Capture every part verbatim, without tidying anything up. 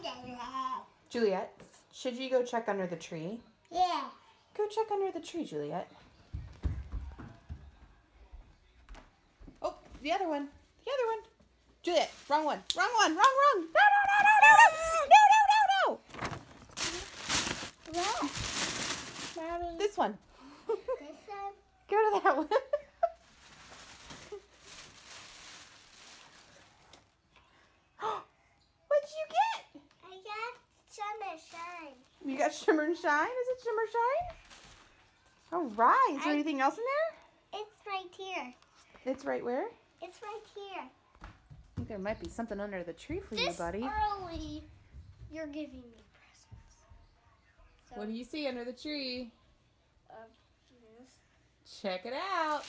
Juliet, should you go check under the tree? Yeah. Go check under the tree, Juliet. Oh, the other one. The other one. Juliet, wrong one. Wrong one. Wrong, wrong. No, no, no, no, no, no. No, no, no, no. What? Mommy. This one. This one? Go to that one. What did you get? I got Shimmer Shine. You got Shimmer and Shine? Is it Shimmer Shine? All right. Is there I- anything else in there? It's right here. It's right where? It's right here. I think there might be something under the tree for you, This buddy. early, you're giving me presents. So, What do you see under the tree? uh, this. Check it out.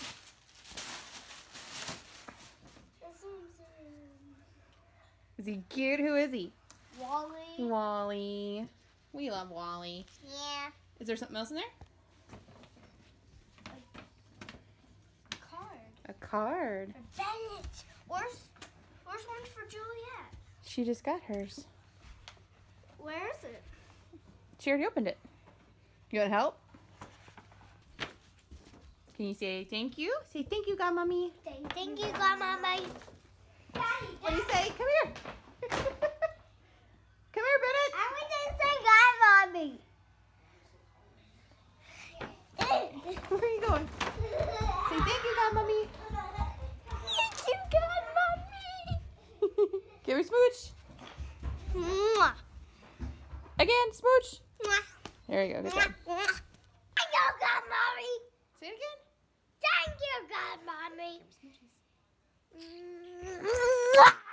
This one's um, Is he cute? Who is he? Wally. Wally. We love Wally. Yeah. Is there something else in there? Card. A card. For Bennett. Where's, where's one for Juliet? She just got hers. Where is it? She already opened it. You want help? Can you say thank you? Say thank you, Godmommy. Thank, thank you, Godmommy. Daddy, What do you say? Come here. Come here, Bennett. I want to say Godmommy. Where are you going? Say thank you, Godmommy. Thank you, Godmommy. Give her a smooch. Mwah. Again, smooch. Mwah. There you go. Good job. Mwah. Thank you, Godmommy. Say it again. Thank you, Godmommy. Mwah.